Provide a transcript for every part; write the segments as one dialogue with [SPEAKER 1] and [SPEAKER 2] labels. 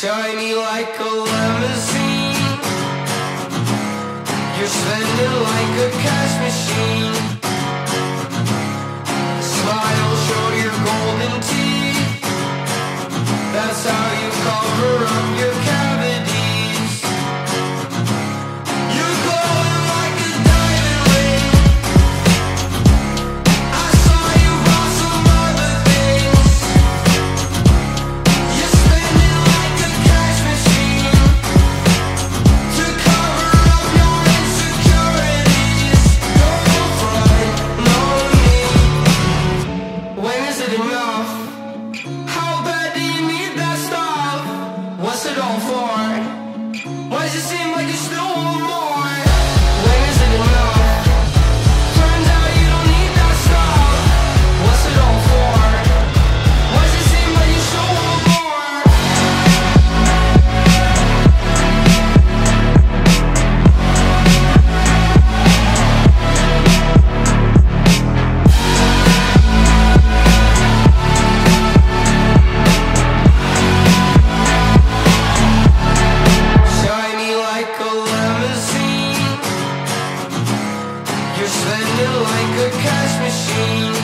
[SPEAKER 1] Shiny like a limousine. You're spending like a cash machine. Smile, show your golden teeth. That's how you cover up your cavities. You're glowing like a diamond ring. I saw you bought some other things. You're spending like a cash machine to cover up your insecurities. Don't front, no need. When is it enough? How bad do you need that stuff? What's it all for? Why does it seem like you still want more? When is it enough? Turns out you don't need that stuff. What's it all for? Why does it seem like you still want more? Shiny like a limousine. You're spending like a cash machine.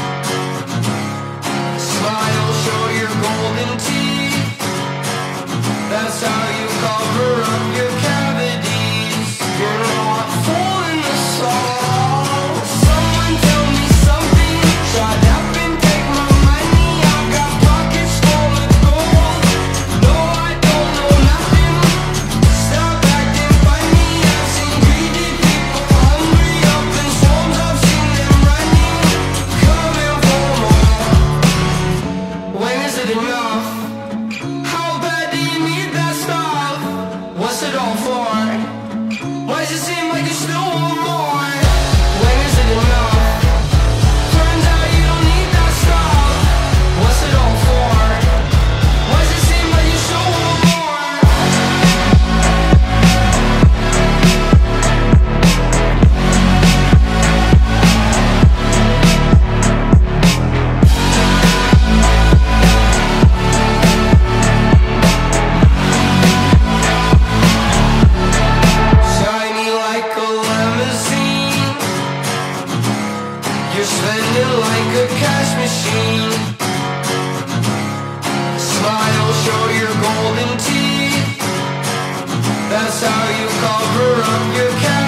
[SPEAKER 1] Smile, show your golden teeth. That's how you cover up your cavities. You're not fooling us all. Someone tell me something. Shut up and take my money. I've got pockets full of gold. No, I don't know nothing. Stop acting funny. I've seen greedy people hungry up in swarms. I've seen them running, coming for more. When is it enough? How bad do you need that stuff? What's it all for? Why does it seem like you still want more? When is it enough? Turns out you don't need that stuff. What's it all for? Why does it seem like you still want more? Shiny like a limousine. You're spending like a cash machine. Smile, show your golden teeth. That's how you cover up your cavities.